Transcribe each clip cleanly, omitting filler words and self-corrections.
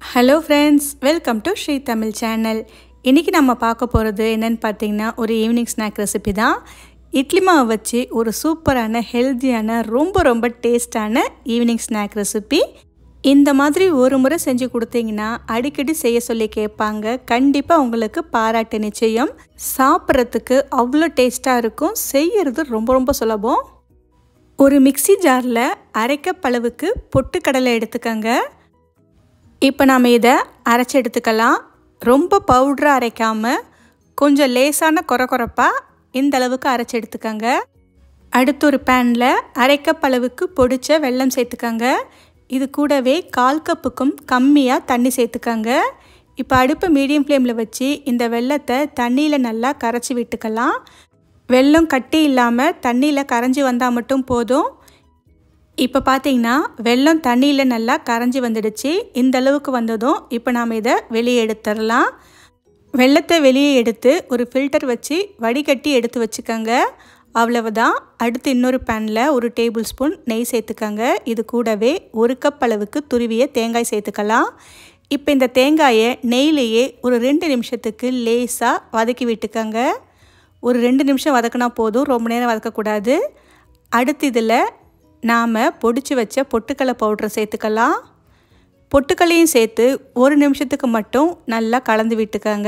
Hello friends, welcome to Sri Tamil channel. இன்னைக்கு நம்ம பார்க்க போறது என்னன்னு பார்த்தீங்கன்னா ஒரு ஈவினிங் ஸ்நாக் ரெசிபி தான். இட்லி மாவு வச்சு ஒரு சூப்பரான ஹெல்தியான ரொம்ப டேஸ்டான ஈவினிங் ஸ்நாக் ரெசிபி. இந்த மாதிரி ஒரு முறை செஞ்சு கொடுத்தீங்கன்னா அடிக்கடி செய்ய சொல்லி கேட்பாங்க. கண்டிப்பா உங்களுக்கு பாராட்டு நிச்சயம். சாப்பிட்றதுக்கு அவ்வளோ டேஸ்டா இருக்கும். செய்யறது ரொம்ப சுலபம். ஒரு மிக்ஸி ஜாரில் அரை கப் அளவுக்கு பொட்டுக்கடலை எடுத்துக்கங்க. இப்போ நாம் இதை அரைச்சி எடுத்துக்கலாம். ரொம்ப பவுடராக அரைக்காமல் கொஞ்சம் லேசான கொரப்பாக இந்த அளவுக்கு அரைச்சி எடுத்துக்கங்க. அடுத்து ஒரு பேனில் அரை கப் அளவுக்கு பொடிச்ச வெல்லம் சேர்த்துக்கங்க. இது கூடவே 1/4 கப்புக்கும் கம்மியாக தண்ணி சேர்த்துக்கங்க. இப்போ அடுப்பை மீடியம் ஃப்ளேமில் வச்சு இந்த வெல்லத்தை தண்ணியில் நல்லா கரைச்சி விட்டுக்கலாம். வெல்லம் கட்டி இல்லாமல் தண்ணியில் கரைஞ்சி வந்தால் மட்டும் போதும். இப்போ பார்த்தீங்கன்னா வெல்லம் தண்ணியில் நல்லா கரைஞ்சி வந்துடுச்சு. இந்த அளவுக்கு வந்ததும் இப்போ நாம் இதை வெளியே எடுத்துடலாம். வெல்லத்தை வெளியே எடுத்து ஒரு ஃபில்டர் வச்சு வடிகட்டி எடுத்து வச்சுக்கோங்க. அவ்வளவுதான். அடுத்து இன்னொரு பேனில் 1 டேபிள் ஸ்பூன் நெய் சேர்த்துக்கங்க. இது கூடவே 1 கப் அளவுக்கு துருவிய தேங்காய் சேர்த்துக்கலாம். இப்போ இந்த தேங்காயை நெய்லேயே ஒரு 2 நிமிஷத்துக்கு லேசாக வதக்கி விட்டுக்கங்க. ஒரு 2 நிமிஷம் வதக்கினா போதும், ரொம்ப நேரம் வதக்கக்கூடாது. அடுத்து இதில் நாம் பொடிச்சு வச்ச பொட்டுக்கடலை பவுடரை சேர்த்துக்கலாம். பொட்டுக்கடலையும் சேர்த்து 1 நிமிஷத்துக்கு மட்டும் நல்லா கலந்து விட்டுக்கங்க.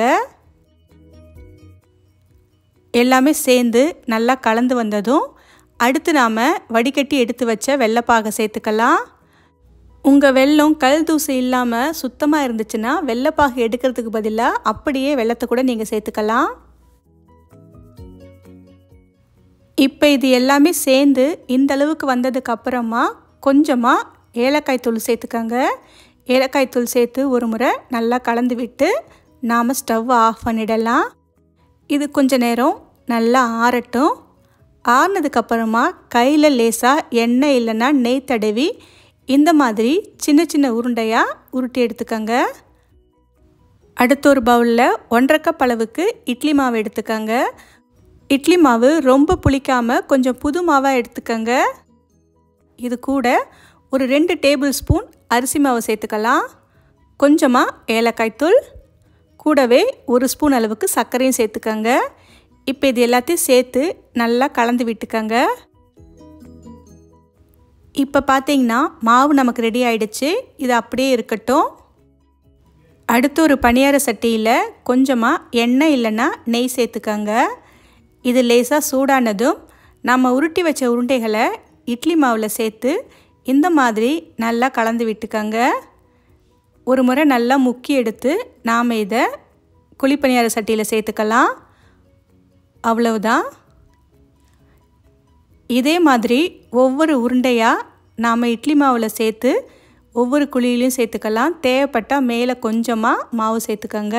எல்லாமே சேர்ந்து நல்லா கலந்து வந்ததும் அடுத்து நாம் வடிகட்டி எடுத்து வச்ச வெள்ளைப்பாகை சேர்த்துக்கலாம். உங்கள் வெல்லம் கல் தூசி இல்லாமல் சுத்தமாக இருந்துச்சுன்னா வெள்ளைப்பாகு எடுக்கிறதுக்கு பதிலாக அப்படியே வெல்லத்தை கூட நீங்கள் சேர்த்துக்கலாம். இப்போ இது எல்லாமே சேர்ந்து இந்த அளவுக்கு வந்ததுக்கு அப்புறமா கொஞ்சமாக ஏலக்காய் தூள் சேர்த்துக்கங்க. ஏலக்காய் தூள் சேர்த்து ஒரு முறை நல்லா கலந்து விட்டு நாம் ஸ்டவ்வை ஆஃப் பண்ணிடலாம். இது கொஞ்ச நேரம் நல்லா ஆறட்டும். ஆறினதுக்கப்புறமா கையில் லேசாக எண்ணெய் இல்லைன்னா நெய் தடவி இந்த மாதிரி சின்ன உருண்டையாக உருட்டி எடுத்துக்கங்க. அடுத்த ஒரு பவுலில் 1/2 கப் அளவுக்கு இட்லி மாவு எடுத்துக்கங்க. இட்லி மாவு ரொம்ப புளிக்காமல் கொஞ்சம் புது மாவாக எடுத்துக்கங்க. இது கூட ஒரு 2 டேபிள் ஸ்பூன் அரிசி மாவு சேர்த்துக்கலாம். கொஞ்சமாக ஏலக்காய் தூள் கூடவே 1 ஸ்பூன் அளவுக்கு சர்க்கரையும் சேர்த்துக்கங்க. இப்போ இது எல்லாத்தையும் சேர்த்து நல்லா கலந்து விட்டுக்கங்க. இப்போ பார்த்தீங்கன்னா மாவு நமக்கு ரெடி ஆயிடுச்சு. இது அப்படியே இருக்கட்டும். அடுத்து ஒரு பணியார சட்டியில் கொஞ்சமாக எண்ணெய் இல்லைன்னா நெய் சேர்த்துக்கங்க. இது லேசாக சூடானதும் நம்ம உருட்டி வச்ச உருண்டைகளை இட்லி மாவில் சேர்த்து இந்த மாதிரி நல்லா கலந்து விட்டுக்கங்க. ஒரு முறை நல்லா முக்கி எடுத்து நாம் இதை குழிப்பணியார சட்டியில் சேர்த்துக்கலாம். அவ்வளவுதான். இதே மாதிரி ஒவ்வொரு உருண்டையாக நாம் இட்லி மாவில் சேர்த்து ஒவ்வொரு குழியிலையும் சேர்த்துக்கலாம். தேவைப்பட்டால் மேலே கொஞ்சமாக மாவு சேர்த்துக்கங்க.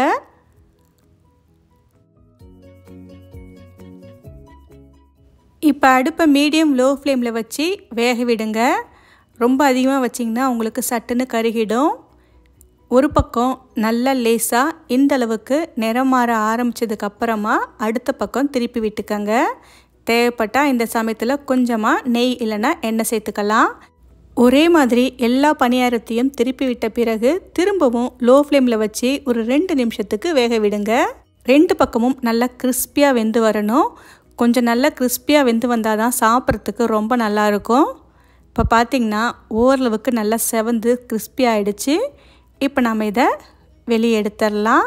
இப்போ அடுப்பை மீடியம் லோ ஃப்ளேமில் வச்சு வேக விடுங்க. ரொம்ப அதிகமாக வச்சிங்கன்னா உங்களுக்கு சட்டுன்னு கருகிடும். ஒரு பக்கம் நல்லா லேசாக இந்த அளவுக்கு நிறம் மாற ஆரம்பித்ததுக்கப்புறமா அடுத்த பக்கம் திருப்பி விட்டுக்கங்க. தேவைப்பட்டால் இந்த சமயத்தில் கொஞ்சமாக நெய் இல்லைன்னா எண்ணெய் சேர்த்துக்கலாம். ஒரே மாதிரி எல்லா பணியாரத்தையும் திருப்பி விட்ட பிறகு திரும்பவும் லோ ஃப்ளேமில் வச்சு ஒரு 2 நிமிஷத்துக்கு வேக விடுங்க. 2 பக்கமும் நல்லா கிறிஸ்பியாக வெந்து வரணும். கொஞ்சம் நல்லா கிறிஸ்பியாக வெந்து வந்தால் தான் சாப்பிட்றதுக்கு ரொம்ப நல்லாயிருக்கும். இப்போ பார்த்திங்கன்னா ஓரளவுக்கு நல்லா செவந்து கிறிஸ்பி ஆகிடுச்சு. இப்போ நம்ம இதை வெளியே எடுத்துடலாம்.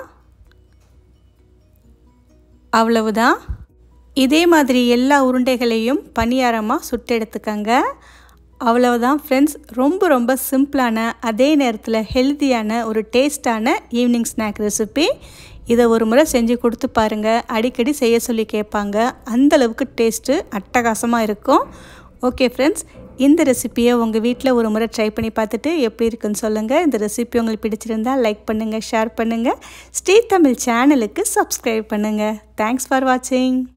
அவ்வளவுதான். இதே மாதிரி எல்லா உருண்டைகளையும் பணியாரமாக சுட்டு எடுத்துக்கங்க. அவ்வளவுதான் ஃப்ரெண்ட்ஸ். ரொம்ப சிம்பிளான அதே நேரத்தில் ஹெல்த்தியான ஒரு டேஸ்டான ஈவினிங் ஸ்நாக் ரெசிபி. இதை ஒரு முறை செஞ்சு கொடுத்து பாருங்கள். அடிக்கடி செய்ய சொல்லி கேட்பாங்க. அந்தளவுக்கு டேஸ்ட்டு அட்டகாசமாக இருக்கும். ஓகே ஃப்ரெண்ட்ஸ், இந்த ரெசிப்பியை உங்கள் வீட்டில் ஒரு முறை ட்ரை பண்ணி பார்த்துட்டு எப்படி இருக்குன்னு சொல்லுங்கள். இந்த ரெசிபி உங்களுக்கு பிடிச்சிருந்தால் லைக் பண்ணுங்கள், ஷேர் பண்ணுங்கள். ஸ்ரீ தமிழ் சேனலுக்கு சப்ஸ்கிரைப் பண்ணுங்கள். தேங்க்ஸ் ஃபார் வாட்சிங்.